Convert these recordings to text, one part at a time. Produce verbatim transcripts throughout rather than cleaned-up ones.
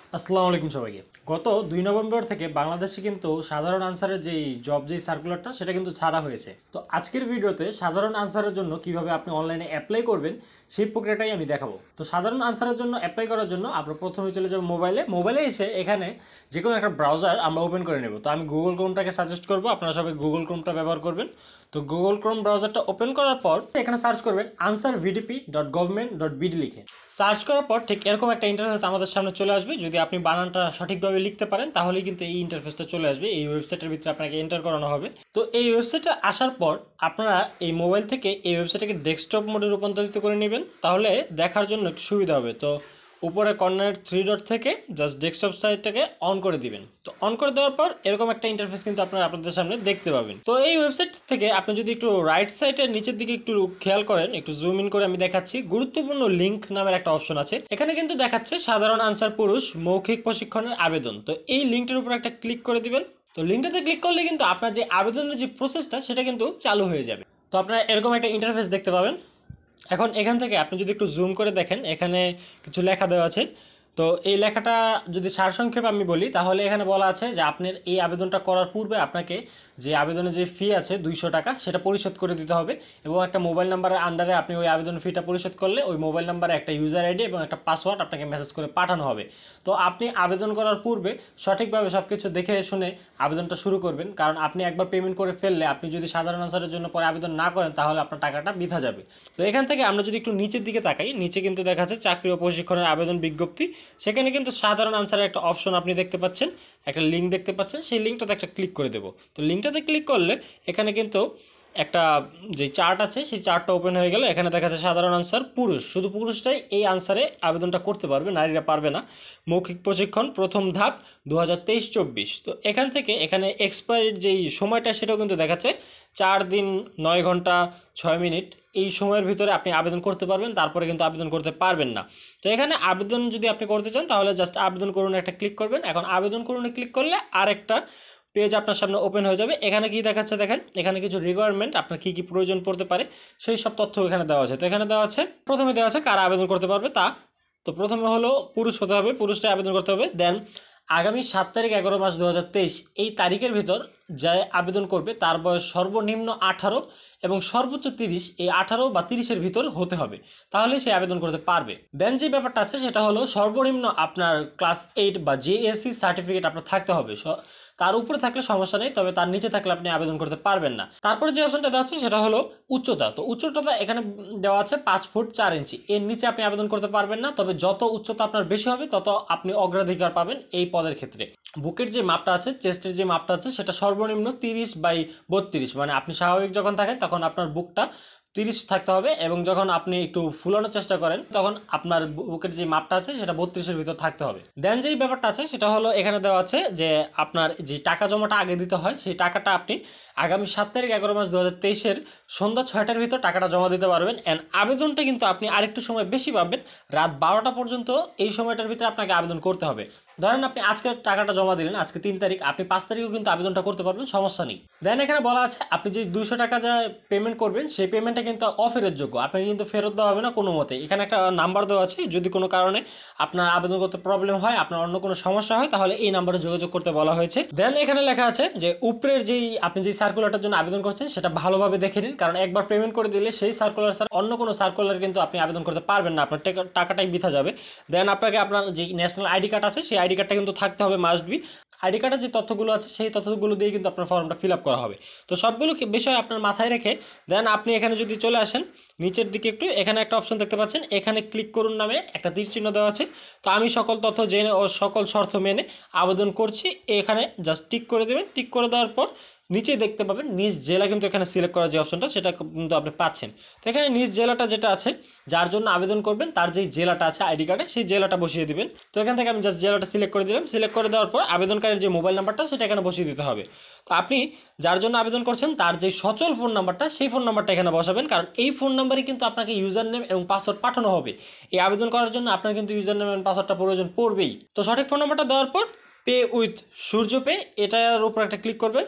আসসালামু আলাইকুম সবাইকে। গত দুই নভেম্বর থেকে বাংলাদেশে কিন্তু সাধারণ আনসারের যেই জব যেই সার্কুলারটা সেটা কিন্তু ছাড়া হয়েছে। তো আজকের ভিডিওতে সাধারণ আনসারের জন্য কিভাবে আপনি অনলাইনে অ্যাপ্লাই করবেন সেই প্রক্রিয়াটাই আমি দেখাবো। তো সাধারণ আনসারের জন্য অ্যাপ্লাই করার জন্য আমরা প্রথমে চলে যাব মোবাইলে। মোবাইলে এসে এখানে যে কোনো একটা ব্রাউজার আমরা ওপেন করে নেব। তো আমি গুগল ক্রোমটাকে সাজেস্ট করবো, আপনারা সবাই গুগল ক্রোমটা ব্যবহার করবেন। তো গুগল ক্রোম ব্রাউজারটা ওপেন করার পর এখানে সার্চ করবেন Ansar VDP dot government dot BD লিখে। সার্চ করার পর ঠিক এরকম একটা ইন্টারফেস আমাদের সামনে চলে আসবে। যদি আপনি বানানটা সঠিকভাবে লিখতে পারেন তাহলেই কিন্তু এই ইন্টারফেসটা চলে আসবে। এই ওয়েবসাইটের ভিতরে আপনাকে এন্টার করানো হবে। তো এই ওয়েবসাইটে আসার পর আপনারা এই মোবাইল থেকে এই ওয়েবসাইটটাকে ডেস্কটপ মোডে রূপান্তরিত করে নেবেন, তাহলে দেখার জন্য একটু সুবিধা হবে। তো উপরে কর্নার থ্রি ডট থেকে জাস্ট ডেস্কটপ সাইটটাকে অন করে দিবেন। তো অন করে দেওয়ার পর এরকম একটা ইন্টারফেস কিন্তু আপনারা আপনাদের সামনে দেখতে পাবেন। তো এই ওয়েবসাইট থেকে আপনি যদি একটু রাইট সাইডের নিচের দিকে একটু খেয়াল করেন, একটু জুম ইন করে আমি দেখাচ্ছি, গুরুত্বপূর্ণ লিঙ্ক নামের একটা অপশন আছে। এখানে কিন্তু দেখাচ্ছে সাধারণ আনসার পুরুষ মৌখিক প্রশিক্ষণের আবেদন। তো এই লিঙ্কটার উপর একটা ক্লিক করে দিবেন। তো লিঙ্কটাতে ক্লিক করলে কিন্তু আপনার যে আবেদনের যে প্রসেসটা সেটা কিন্তু চালু হয়ে যাবে। তো আপনারা এরকম একটা ইন্টারফেস দেখতে পাবেন। এখন এখান থেকে আপনি যদি একটু জুম করে দেখেন, এখানে কিছু লেখা দেওয়া আছে। তো এই লেখাটা যদি সারসংক্ষেপে আমি বলি তাহলে এখানে বলা আছে যে আপনার এই আবেদনটা করার পূর্বে আপনাকে যে আবেদনের যে ফি আছে দুইশো টাকা সেটা পরিশোধ করে দিতে হবে, এবং একটা মোবাইল নাম্বারের আন্ডারে আপনি ওই আবেদন ফিটা পরিশোধ করলে ওই মোবাইল নাম্বারে একটা ইউজার আইডি এবং একটা পাসওয়ার্ড আপনাকে মেসেজ করে পাঠানো হবে। তো আপনি আবেদন করার পূর্বে সঠিকভাবে সব কিছু দেখে শুনে আবেদনটা শুরু করবেন, কারণ আপনি একবার পেমেন্ট করে ফেললে আপনি যদি সাধারণ আনসারের জন্য পরে আবেদন না করেন তাহলে আপনার টাকাটা বৃথা যাবে। তো এখান থেকে আমরা যদি একটু নিচের দিকে তাকাই, নিচে কিন্তু দেখা যাচ্ছে চাকরি ও প্রশিক্ষণের আবেদন বিজ্ঞপ্তি। সেখানে কিন্তু সাধারণ আনসারের একটা অপশন আপনি দেখতে পাচ্ছেন, একটা লিঙ্ক দেখতে পাচ্ছেন, সেই লিঙ্কটাতে একটা ক্লিক করে দেবো। তো লিঙ্কটাতে ক্লিক করলে এখানে কিন্তু একটা যে চার্ট আছে সেই চার্টটা ওপেন হয়ে গেল। এখানে দেখা যাচ্ছে সাধারণ আনসার পুরুষ, শুধু পুরুষটাই এই আনসারে আবেদনটা করতে পারবে, নারীরা পারবে না। মৌখিক প্রশিক্ষণ প্রথম ধাপ দু হাজার তেইশ চব্বিশ। তো এখান থেকে এখানে এক্সপায়ারির যেই সময়টা সেটাও কিন্তু দেখাচ্ছে চার দিন নয় ঘন্টা ছয় মিনিট। এই সময়ের ভিতরে আপনি আবেদন করতে পারবেন, তারপরে কিন্তু আবেদন করতে পারবেন না। তো এখানে আবেদন যদি আপনি করতে চান তাহলে জাস্ট আবেদন করুন একটা ক্লিক করবেন। এখন আবেদন করুনে ক্লিক করলে আরেকটা পেজ আপনার সামনে ওপেন হয়ে যাবে। এখানে কি দেখাচ্ছে দেখেন, এখানে কিছু রিকোয়ারমেন্ট আপনার কী কী প্রয়োজন পড়তে পারে সেই সব তথ্য এখানে দেওয়া আছে। তো এখানে দেওয়া আছে, প্রথমে দেওয়া আছে কারা আবেদন করতে পারবে তা। তো প্রথমে হলো পুরুষ হতে হবে, পুরুষটাই আবেদন করতে হবে। দেন আগামী সাত তারিখ এগারো মাস দু হাজার তেইশ এই তারিখের ভিতর যে আবেদন করবে তার বয়স সর্বনিম্ন আঠারো এবং সর্বোচ্চ তিরিশ, এই আঠারো বা তিরিশের ভিতর হতে হবে, তাহলে সে আবেদন করতে পারবে। দেন যে ব্যাপারটা আছে সেটা হলো সর্বনিম্ন আপনার ক্লাস এইট বা জেএসসি সার্টিফিকেট আপনার থাকতে হবে। তার উপরে থাকলে সমস্যা নেই, তবে তার নিচে থাকলে আপনি আবেদন করতে পারবেন না। তারপরে যে অপশনটা দেওয়া আছে সেটা হলো উচ্চতা। তো উচ্চতা এখানে দেওয়া আছে পাঁচ ফুট চার ইঞ্চি, এর নিচে আপনি আবেদন করতে পারবেন না। তবে যত উচ্চতা আপনার বেশি হবে তত আপনি অগ্রাধিকার পাবেন এই পদের ক্ষেত্রে। বুকের যে মাপটা আছে, চেস্টের যে মাপটা আছে সেটা সর্বনিম্ন তিরিশ বাই বত্রিশ, মানে আপনি স্বাভাবিক যখন থাকেন তখন আপনার বুকটা তিরিশ থাকতে হবে, এবং যখন আপনি একটু ফুলানোর চেষ্টা করেন তখন আপনার বুকের যে মাপটা আছে সেটা বত্রিশের ভিতর থাকতে হবে। দেন যেই ব্যাপারটা আছে সেটা হলো এখানে দেওয়া আছে যে আপনার যে টাকা জমাটা আগে দিতে হয় সেই টাকাটা আপনি আগামী সাত তারিখ এগারো মাস দু হাজার তেইশের সন্ধ্যা ছয়টার ভিতর টাকাটা জমা দিতে পারবেন। অ্যান্ড আবেদনটা কিন্তু আপনি আরেকটু সময় বেশি পাবেন, রাত বারোটা পর্যন্ত এই সময়টার ভিতরে আপনাকে আবেদন করতে হবে। ধরেন আপনি আজকে টাকাটা জমা দিলেন, আজকে তিন তারিখ, আপনি পাঁচ তারিখেও কিন্তু আবেদনটা করতে পারবেন, সমস্যা নেই। দেন এখানে বলা আছে আপনি যে দুশো টাকা যা পেমেন্ট করবেন সেই পেমেন্টটা কিন্তু অফেরত যোগ্য, আপনাকে কিন্তু ফেরত দেওয়া হবে না কোনো মতে। এখানে একটা নাম্বার দেওয়া আছে, যদি কোনো কারণে আপনার আবেদন করতে প্রবলেম হয়, আপনার অন্য কোনো সমস্যা হয় তাহলে এই নাম্বারে যোগাযোগ করতে বলা হয়েছে। দেন এখানে লেখা আছে যে উপরের যেই আপনি যেই সার্কুলারটার জন্য আবেদন করছেন সেটা ভালোভাবে দেখে নিন, কারণ একবার পেমেন্ট করে দিলে সেই সার্কুলার স্যার অন্য কোনো সার্কুলার কিন্তু আপনি আবেদন করতে পারবেন না, আপনার টাকাটাই বৃথা যাবে। দেন আপনাকে আপনার যে ন্যাশনাল আইডি কার্ড আছে সেই আইডি কার্ডটা কিন্তু থাকতে হবে, মাস্ট বি। আইডি কার্ডের যে তথ্যগুলো আছে সেই তথ্যগুলো দিয়ে কিন্তু আপনার ফর্মটা ফিল আপ করা হবে। তো সবগুলো বিষয় আপনার মাথায় রেখে দেন আপনি এখানে যদি চলে আসেন নিচের দিকে একটু, এখানে একটা অপশন দেখতে পাচ্ছেন, এখানে ক্লিক করুন নামে একটা তীর চিহ্ন দেওয়া আছে। তো আমি সকল তথ্য জেনে ও সকল শর্ত মেনে আবেদন করছি, এখানে জাস্ট টিক করে দেবেন। টিক করে দেওয়ার পর নিচেই দেখতে পাবেন নিজ জেলা কিন্তু এখানে সিলেক্ট করার যে অপশনটা সেটা কিন্তু আপনি পাচ্ছেন। তো এখানে নিজ জেলাটা যেটা আছে যার জন্য আবেদন করবেন তার যেই জেলাটা আছে আইডি কার্ডে সেই জেলাটা বসিয়ে দিবেন। তো এখান থেকে আমি জাস্ট জেলাটা সিলেক্ট করে দিলাম। সিলেক্ট করে দেওয়ার পর আবেদনকারীর যে মোবাইল নাম্বারটা সেটা এখানে বসিয়ে দিতে হবে। তো আপনি যার জন্য আবেদন করছেন তার যে সচল ফোন নাম্বারটা সেই ফোন নাম্বারটা এখানে বসাবেন, কারণ এই ফোন নাম্বারে কিন্তু আপনাকে ইউজার নেম এবং পাসওয়ার্ড পাঠানো হবে। এই আবেদন করার জন্য আপনার কিন্তু ইউজার নেম এবং পাসওয়ার্ডটা প্রয়োজন পড়বেই। তো সঠিক ফোন নাম্বারটা দেওয়ার পর পে উইথ সূর্য পে এটার উপর একটা ক্লিক করবেন।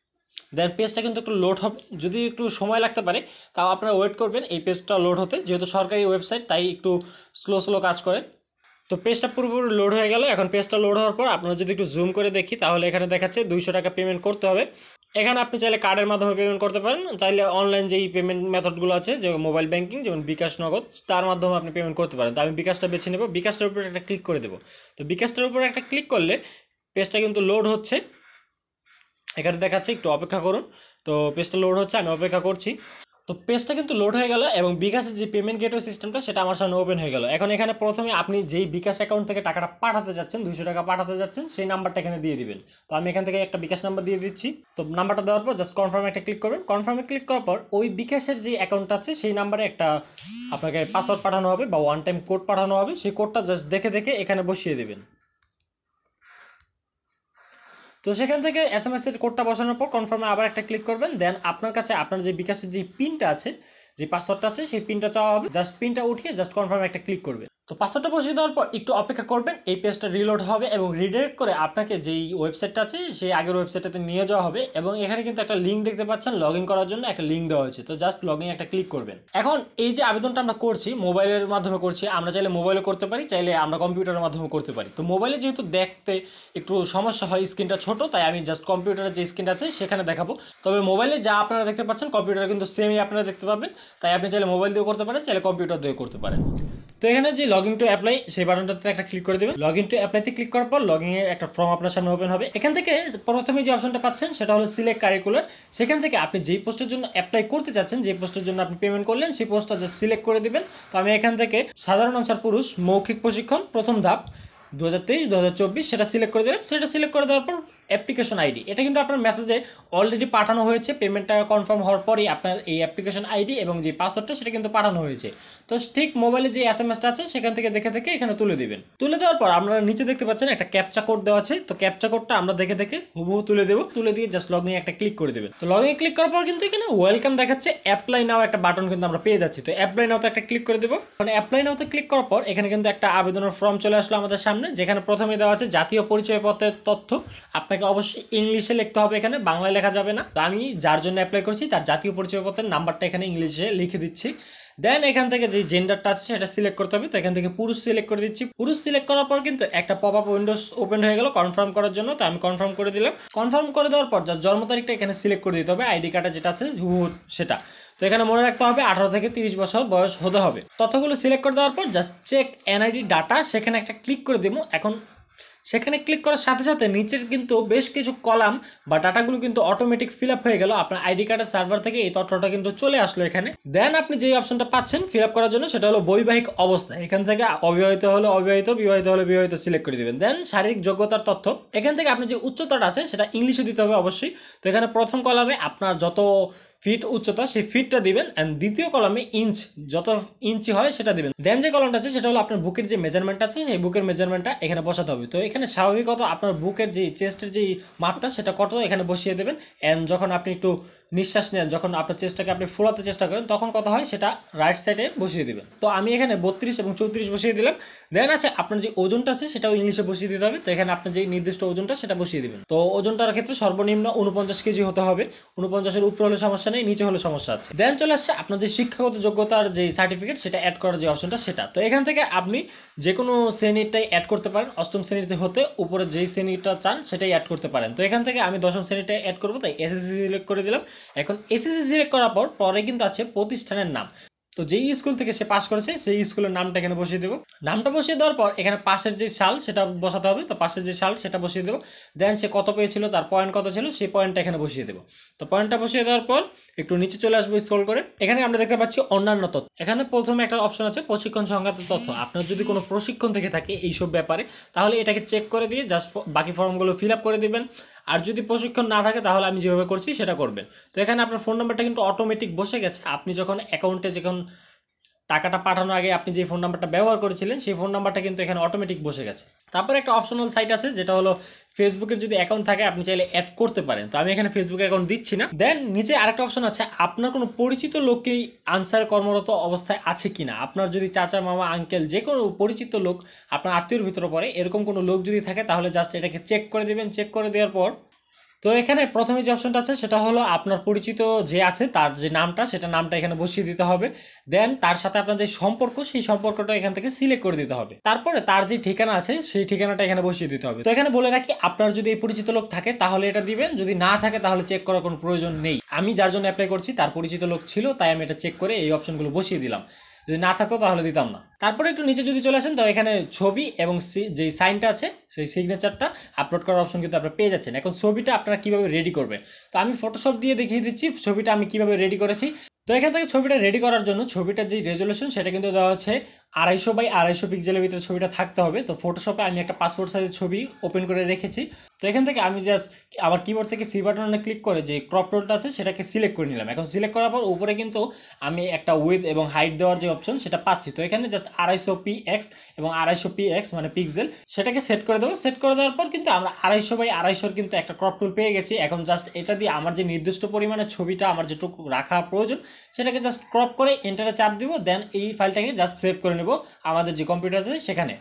দেন পেজটা কিন্তু একটু লোড হবে, যদি একটু সময় লাগতে পারে তাও আপনারা ওয়েট করবেন এই পেজটা লোড হতে, যেহেতু সরকারি ওয়েবসাইট তাই একটু স্লো স্লো কাজ করে। তো পেজটা পুরোপুরি লোড হয়ে গেল। এখন পেজটা লোড হওয়ার পর আপনারা যদি একটু জুম করে দেখি তাহলে এখানে দেখাচ্ছে দুইশো টাকা পেমেন্ট করতে হবে। এখানে আপনি চাইলে কার্ডের মাধ্যমে পেমেন্ট করতে পারেন, চাইলে অনলাইন যেই পেমেন্ট মেথডগুলো আছে যে মোবাইল ব্যাঙ্কিং যেমন বিকাশ, নগদ, তার মাধ্যমে আপনি পেমেন্ট করতে পারেন। তো আমি বিকাশটা বেছে নেব, বিকাশটার উপরে একটা ক্লিক করে দেবো। তো বিকাশটার উপরে একটা ক্লিক করলে পেজটা কিন্তু লোড হচ্ছে। এখানে দেখাচ্ছে একটু অপেক্ষা করুন। তো পেজটা লোড হচ্ছে, আমি অপেক্ষা করছি। তো পেজটা কিন্তু লোড হয়ে গেল এবং বিকাশের যে পেমেন্ট গেটওয়ে সিস্টেমটা সেটা আমার সামনে ওপেন হয়ে গেল। এখন এখানে প্রথমে আপনি যেই বিকাশ অ্যাকাউন্ট থেকে টাকাটা পাঠাতে যাচ্ছেন, দুইশো টাকা পাঠাতে যাচ্ছেন, সেই নাম্বারটা এখানে দিয়ে দিবেন। তো আমি এখান থেকে একটা বিকাশ নাম্বার দিয়ে দিচ্ছি। তো নাম্বারটা দেওয়ার পর জাস্ট কনফার্মে একটা ক্লিক করবেন। কনফার্মে ক্লিক করার পর ওই বিকাশের যে অ্যাকাউন্টটা আছে সেই নাম্বারে একটা আপনাকে পাসওয়ার্ড পাঠানো হবে বা ওয়ান টাইম কোড পাঠানো হবে। সেই কোডটা জাস্ট দেখে দেখে এখানে বসিয়ে দেবেন। তো সেখান থেকে এস এম এস এর কোডটা বসানোর পর কনফার্মে আবার একটা ক্লিক করবেন। দেন আপনার কাছে আপনার যে বিকাশের যে পিনটা আছে, যে পাসওয়ার্ডটা আছে, সেই পিনটা চাওয়া হবে। জাস্ট পিনটা উঠিয়ে জাস্ট কনফার্মে একটা ক্লিক করবেন। তো পাসওয়ার্ডটা বসিয়ে দেওয়ার পর একটু অপেক্ষা করবেন। এই পেজটা রিলোড হবে এবং রিডাইরেক্ট করে আপনাকে যেই ওয়েবসাইটটা আছে সেই আগের ওয়েবসাইটটাতে নিয়ে যাওয়া হবে। এবং এখানে কিন্তু একটা লিঙ্ক দেখতে পাচ্ছেন, লগ ইন করার জন্য একটা লিঙ্ক দেওয়া হয়েছে। তো জাস্ট লগ ইন একটা ক্লিক করবেন। এখন এই যে আবেদনটা আমরা করছি মোবাইলের মাধ্যমে করছি, আমরা চাইলে মোবাইলে করতে পারি, চাইলে আমরা কম্পিউটারের মাধ্যমে করতে পারি। তো মোবাইলে যেহেতু দেখতে একটু সমস্যা হয়, স্ক্রিনটা ছোট, তাই আমি জাস্ট কম্পিউটারের যে স্ক্রিনটা আছে সেখানে দেখাবো। তবে মোবাইলে যা আপনারা দেখতে পাচ্ছেন কম্পিউটারে কিন্তু সেমই আপনারা দেখতে পাবেন। তাই আপনি চাইলে মোবাইল দিয়েও করতে পারেন, চাইলে কম্পিউটার দিয়েও করতে পারেন। তো এখানে যে লগ ইন টু অ্যাপ্লাই সেই বাটনটাতে একটা ক্লিক করে দেবেন। লগ ইন টু অ্যাপ্লাইতে ক্লিক করার পর লগ ইনের একটা ফর্ম আপনার সামনে ওপেন হবে। এখান থেকে প্রথমে যে অপশনটা পাচ্ছেন সেটা হলো সিলেক্ট কারিকুলার। সেখান থেকে আপনি যেই পোস্টের জন্য অ্যাপ্লাই করতে চাচ্ছেন, যে পোস্টের জন্য আপনি পেমেন্ট করলেন, সেই পোস্টটা জাস্ট সিলেক্ট করে দিবেন। তো আমি এখান থেকে সাধারণ আনসার পুরুষ মৌখিক প্রশিক্ষণ প্রথম ধাপ দু হাজার তেইশ দু হাজার চব্বিশ সেটা সিলেক্ট করে দিলেন। সেটা সিলেক্ট করে দেওয়ার পর অ্যাপ্লিকেশন আইডি, এটা কিন্তু আপনার মেসেজে অলরেডি পাঠানো হয়েছে। পেমেন্টটা কনফার্ম হওয়ার পরই আপনার এই অ্যাপ্লিকেশন আইডি এবং যে পাসওয়ার্ডটা সেটা কিন্তু পাঠানো হয়েছে। তো ঠিক মোবাইলে যে এস এম এসটা আছে সেখান থেকে দেখে দেখে এখানে তুলে দিবেন। তুলে দেওয়ার পর আপনারা নিচে দেখতে পাচ্ছেন একটা ক্যাপচা কোড দেওয়া আছে। তো ক্যাপচা কোডটা আমরা দেখে দেখে হুবহু তুলে দেবো। তুলে দিয়ে জাস্ট লগ ইন একটা ক্লিক করে দেবেন। তো লগ ইন ক্লিক করার পর কিন্তু এখানে ওয়েলকাম দেখাচ্ছে, অ্যাপ্লাই নাও একটা বাটন কিন্তু আমরা পেয়ে যাচ্ছি। তো অ্যাপ্লাই নাওতে একটা ক্লিক করে দেবো। মানে অ্যাপ্লাই নাওতে ক্লিক করার পর এখানে কিন্তু একটা আবেদনের ফর্ম চলে আসলো আমাদের সামনে, যেখানে প্রথমে দেওয়া আছে জাতীয় পরিচয়পত্রের তথ্য। আপনাকে অবশ্যই ইংলিশে লিখতে হবে, এখানে বাংলায় লেখা যাবে না। তো আমি যার জন্য অ্যাপ্লাই করছি তার জাতীয় পরিচয়পত্রের নাম্বারটা এখানে ইংলিশে লিখে দিচ্ছি। দেন এখান থেকে যে জেন্ডারটা আছে সেটা সিলেক্ট করতে হবে। তো এখান থেকে পুরুষ সিলেক্ট করে দিচ্ছি। পুরুষ সিলেক্ট করার পর কিন্তু একটা পপ আপ উইন্ডোজ ওপেন হয়ে গেল কনফার্ম করার জন্য। তো আমি কনফার্ম করে দিলাম। কনফার্ম করে দেওয়ার পর জাস্ট জন্ম তারিখটা এখানে সিলেক্ট করে দিতে হবে, আইডি কার্ডে যেটা আছে সেটা। তো এখানে মনে রাখতে হবে আঠারো থেকে তিরিশ বছর বয়স হতে হবে। তথ্যগুলো সিলেক্ট করে দেওয়ার পর জাস্ট চেক এনআইডি ডাটা, সেখানে একটা ক্লিক করে দেবো। এখন সেখানে ক্লিক করার সাথে সাথে নিচের কিন্তু বেশ কিছু কলাম বা ডাটাগুলো কিন্তু অটোমেটিক ফিল আপ হয়ে গেল। আপনার আইডি কার্ডের সার্ভার থেকে এই তথ্যটা কিন্তু চলে আসলো এখানে। দেন আপনি যেই অপশনটা পাচ্ছেন ফিল আপ করার জন্য সেটা হলো বৈবাহিক অবস্থা। এখান থেকে অবিবাহিত হলে অবিবাহিত, বিবাহিত হলে বিবাহিত সিলেক্ট করে দিবেন। দেন শারীরিক যোগ্যতার তথ্য, এখান থেকে আপনি যে উচ্চতাটা আছে সেটা ইংলিশে দিতে হবে অবশ্যই। তো এখানে প্রথম কলামে আপনার যত ফিট উচ্চতা সেই ফিটটা দিবেন, অ্যান্ড দ্বিতীয় কলামে ইঞ্চ, যত ইঞ্চি হয় সেটা দিবেন। দেন যে কলামটা আছে সেটা হলো আপনার বুকের যে মেজারমেন্ট আছে সেই বুকের মেজারমেন্টটা এখানে বসাতে হবে। তো এখানে স্বাভাবিকত আপনার বুকের যে চেস্টের যে মাপটা সেটা কত এখানে বসিয়ে দেবেন। অ্যান্ড যখন আপনি একটু নিঃশ্বাস নেন, যখন আপনার চেস্টটাকে আপনি ফোলাতে চেষ্টা করেন তখন কত হয় সেটা রাইট সাইডে বসিয়ে দেবেন। তো আমি এখানে বত্রিশ এবং চৌত্রিশ বসিয়ে দিলাম। দেন আছে আপনার যে ওজনটা আছে সেটাও ইংলিশে বসিয়ে দিতে হবে। তো এখানে আপনার যে নির্দিষ্ট ওজনটা সেটা বসিয়ে দেবেন। তো ওজনটার ক্ষেত্রে সর্বনিম্ন উনপঞ্চাশ কেজি হতে হবে। উনপঞ্চাশের উপরে হলে সমস্যা নেই, নিচে হলে সমস্যা আছে। দেন চলে আসছে আপনার যে শিক্ষাগত যোগ্যতার যে সার্টিফিকেট সেটা অ্যাড করার যে অপশনটা সেটা। তো এখান থেকে আপনি যে কোনো শ্রেণীটাই অ্যাড করতে পারেন। অষ্টম শ্রেণীতে হতে উপরে যেই শ্রেণীটা চান সেটাই অ্যাড করতে পারেন। তো এখান থেকে আমি দশম শ্রেণীটা অ্যাড করবো, তাই এসএসসি সিলেক্ট করে দিলাম। এখন এসএসসি সিলেক্ট করার পর পরে কিন্তু আছে প্রতিষ্ঠানের নাম। তো যেই স্কুল থেকে সে পাস করেছে সেই স্কুলের নামটা এখানে বসিয়ে দেবো। নামটা বসিয়ে দেওয়ার পর এখানে পাশের যে সাল সেটা বসাতে হবে। তো পাশের যে সাল সেটা বসিয়ে দেবো। দেন সে কত পেয়েছিল, তার পয়েন্ট কত ছিল, সেই পয়েন্টটা এখানে বসিয়ে দেবো। তো পয়েন্টটা বসিয়ে দেওয়ার পর একটু নিচে চলে আসবো স্ক্রল করে। এখানে আমরা দেখতে পাচ্ছি অন্যান্য তথ্য। এখানে প্রথমে একটা অপশন আছে প্রশিক্ষণ সংক্রান্ত তথ্য। আপনার যদি কোনো প্রশিক্ষণ থেকে থাকে এইসব ব্যাপারে তাহলে এটাকে চেক করে দিয়ে জাস্ট বাকি ফর্মগুলো ফিল আপ করে দেবেন। আর যদি প্রশিক্ষণ না থাকে তাহলে আমি যেভাবে করছি সেটা করবেন। তো এখানে আপনার ফোন নাম্বারটা কিন্তু অটোমেটিক বসে গেছে। আপনি যখন অ্যাকাউন্টে যখন টাকাটা পাঠানোর আগে আপনি যে ফোন নাম্বারটা ব্যবহার করেছিলেন সেই ফোন নাম্বারটা কিন্তু এখানে অটোমেটিক বসে গেছে। তারপর একটা অপশনাল সাইট আছে যেটা হলো ফেসবুকের যদি অ্যাকাউন্ট থাকে আপনি চাইলে অ্যাড করতে পারেন। তো আমি এখানে ফেসবুক অ্যাকাউন্ট দিচ্ছি না। দেন নিচে আরেকটা অপশন আছে, আপনার কোনো পরিচিত লোককেই আনসার কর্মরত অবস্থায় আছে কিনা। আপনার যদি চাচা, মামা, আঙ্কেল যে কোনো পরিচিত লোক আপনার আত্মীয়র ভিতরে পড়ে, এরকম কোনো লোক যদি থাকে তাহলে জাস্ট এটাকে চেক করে দেবেন। চেক করে দেওয়ার পর তো এখানে প্রথমে যে অপশনটা আছে সেটা হলো আপনার পরিচিত যে আছে তার যে নামটা সেটা নামটা এখানে বসিয়ে দিতে হবে। দেন তার সাথে আপনার যে সম্পর্ক সেই সম্পর্কটা এখান থেকে সিলেক্ট করে দিতে হবে। তারপরে তার যে ঠিকানা আছে সেই ঠিকানাটা এখানে বসিয়ে দিতে হবে। তো এখানে বলে রাখি, আপনার যদি এই পরিচিত লোক থাকে তাহলে এটা দিবেন, যদি না থাকে তাহলে চেক করার কোনো প্রয়োজন নেই। আমি যার জন্য অ্যাপ্লাই করছি তার পরিচিত লোক ছিল, তাই আমি এটা চেক করে এই অপশনগুলো বসিয়ে দিলাম। যদি না থাকতো তাহলে দিতাম না। তারপরে একটু নিচে যদি চলে আসেন তো এখানে ছবি এবং যেই সাইনটা আছে সেই সিগনেচারটা আপলোড করার অপশন কিন্তু আপনারা পেয়ে যাচ্ছেন। এখন ছবিটা আপনারা কিভাবে রেডি করবেন, তো আমি ফটোশপ দিয়ে দেখিয়ে দিচ্ছি ছবিটা আমি কিভাবে রেডি করেছি। তো এখান থেকে ছবিটা রেডি করার জন্য ছবিটার যে রেজলিউশন সেটা কিন্তু দেওয়া হচ্ছে আড়াইশো বাই আড়াইশো পিক্সেলের ভিতরে ছবিটা থাকতে হবে। তো ফটোশপে আমি একটা পাসপোর্ট সাইজের ছবি ওপেন করে রেখেছি। তো এখান থেকে আমি জাস্ট আমার কিবোর্ড থেকে সি বাটনে ক্লিক করে যে ক্রপ টুলটা আছে সেটাকে সিলেক্ট করে নিলাম। এখন সিলেক্ট করার পর উপরে কিন্তু আমি একটা উইথ এবং হাইট দেওয়ার যে অপশন সেটা পাচ্ছি। তো এখানে জাস্ট আড়াইশো পি এক্স এবং আড়াইশো পি এক্স মানে পিক্সেল সেটাকে সেট করে দেবো। সেট করে দেওয়ার পর কিন্তু আমরা আড়াইশো বাই আড়াইশোর কিন্তু একটা ক্রপ টুল পেয়ে গেছি। এখন জাস্ট এটা দিয়ে আমার যে নির্দিষ্ট পরিমাণে ছবিটা আমার যেটুকু রাখা প্রয়োজন সেটাকে জাস্ট ক্রপ করে এন্টারে চাপ দিব। দেন এই ফাইলটাকে জাস্ট সেভ করে নেব আমাদের যে কম্পিউটার আছে সেখানে।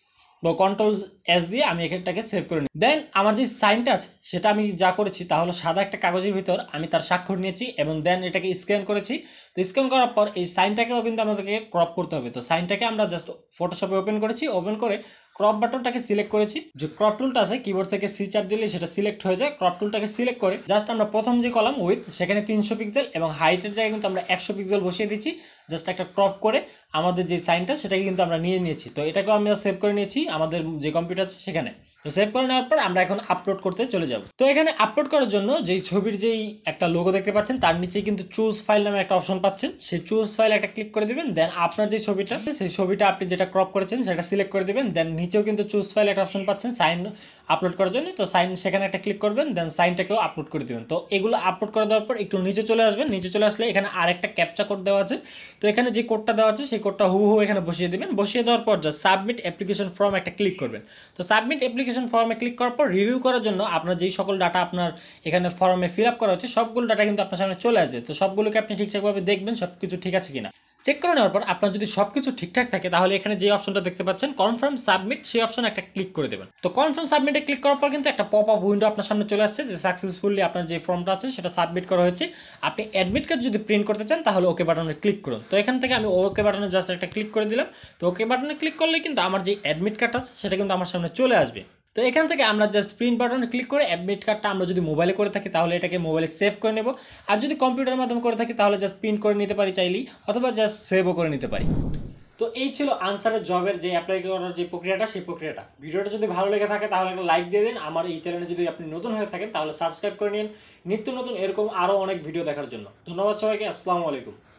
তো কন্ট্রোল এস দিয়ে আমি এখানটাকে সেভ করে নিই। দেন আমার যে সাইনটা আছে সেটা আমি যা করেছি তা হলো সাদা একটা কাগজের ভিতর আমি তার স্বাক্ষর নিয়েছি এবং দেন এটাকে স্ক্যান করেছি। তো স্ক্যান করার পর এই সাইনটাকেও কিন্তু আমাদেরকে ক্রপ করতে হবে। তো সাইনটাকে আমরা জাস্ট ফটোশপে ওপেন করেছি, ওপেন করে ক্রপ বাটনটাকে সিলেক্ট করেছি। যে ক্রপ টুলটা আছে কিবোর্ড থেকে সি চাপ দিলে সেটা সিলেক্ট হয়ে যায়। ক্রপ টুলটাকে সিলেক্ট করে জাস্ট আমরা প্রথম যে কলাম উইথ সেখানে তিনশো পিক্সেল এবং হাইটের জায়গায় কিন্তু আমরা একশো পিক্সেল বসিয়ে দিচ্ছি। জাস্ট একটা ক্রপ করে আমাদের যে সাইনটা সেটাকে কিন্তু আমরা নিয়ে নিয়েছি। তো এটাকেও আমরা সেভ করে নিয়েছি আমাদের যে কম্পিউটার আছে সেখানে। তো সেভ করে নেওয়ার পর আমরা এখন আপলোড করতে চলে যাব। তো এখানে আপলোড করার জন্য যেই ছবির যেই একটা লোগো দেখতে পাচ্ছেন তার নিচেই কিন্তু চুজ ফাইল নামে একটা অপশন পাচ্ছেন। সেই চুজ ফাইল একটা ক্লিক করে দিবেন। দেন আপনার যে ছবিটা সেই ছবিটা আপনি যেটা ক্রপ করেছেন সেটা সিলেক্ট করে দিবেন। দেন নিচেও কিন্তু চুজ ফাইল একটা অপশন পাচ্ছেন সাইন আপলোড করার জন্য। তো সাইন সেখানে একটা ক্লিক করবেন, দেন সাইনটাকেও আপলোড করে দিবেন। তো এগুলো আপলোড করে দেওয়ার পর একটু নিচে চলে আসবেন। নিচে চলে আসলে এখানে আরেকটা ক্যাপচা কোড দেওয়া আছে। তো এখানে যে কোডটা দেওয়া আছে সেই কোডটা হুবহু এখানে বসিয়ে দেবেন। বসিয়ে দেওয়ার পর জাস্ট সাবমিট অ্যাপ্লিকেশন ফর্ম একটা ক্লিক করবেন। তো সাবমিট অ্যাপ্লিকেশন ফর্মে ক্লিক করার পর রিভিউ করার জন্য আপনার যেই সকল ডাটা আপনার এখানে ফর্মে ফিল আপ করা হচ্ছে সবগুলো ডাটা কিন্তু আপনার সামনে চলে আসবে। তো সবগুলোকে আপনি ঠিকঠাকভাবে দেখবেন সব কিছু ঠিক আছে কিনা। চেক করে নেওয়ার পর আপনার যদি সব কিছু ঠিকঠাক থাকে তাহলে এখানে যে অপশনটা দেখতে পাচ্ছেন কনফার্ম সাবমিট সেই অপশন একটা ক্লিক করে দেবেন। তো কনফার্ম সাবমিটে ক্লিক করার পর কিন্তু একটা পপ আপ উইন্ডো আপনার সামনে চলে আসছে যে সাকসেসফুলি আপনার যে ফর্মটা আছে সেটা সাবমিট করা হয়েছে। আপনি অ্যাডমিট কার্ড যদি প্রিন্ট করতে চান তাহলে ওকে বাটনে ক্লিক করুন। তো এখান থেকে আমি ওকে বাটনে জাস্ট একটা ক্লিক করে দিলাম। তো ওকে বাটনে ক্লিক করলে কিন্তু আমার যে অ্যাডমিট কার্ড আছে সেটা কিন্তু আমার সামনে চলে আসবে। তো এখান থেকে আমরা জাস্ট প্রিন্ট বাটনে ক্লিক করে অ্যাডমিট কার্ডটা আমরা যদি মোবাইলে করে থাকি তাহলে এটাকে মোবাইলে সেভ করে নেব। আর যদি কম্পিউটারের মাধ্যমে করে থাকি তাহলে জাস্ট প্রিন্ট করে নিতে পারি চাইলেই, অথবা জাস্ট সেভও করে নিতে পারি। তো এই ছিল আনসারের জবের যে অ্যাপ্লাই করার যে প্রক্রিয়াটা সেই প্রক্রিয়াটা। ভিডিওটা যদি ভালো লেগে থাকে তাহলে একটা লাইক দিয়ে দিন। আমার এই চ্যানেলে যদি আপনি নতুন হয়ে থাকেন তাহলে সাবস্ক্রাইব করে নিন নিত্য নতুন এরকম আরও অনেক ভিডিও দেখার জন্য। ধন্যবাদ সবাইকে। আসসালামু আলাইকুম।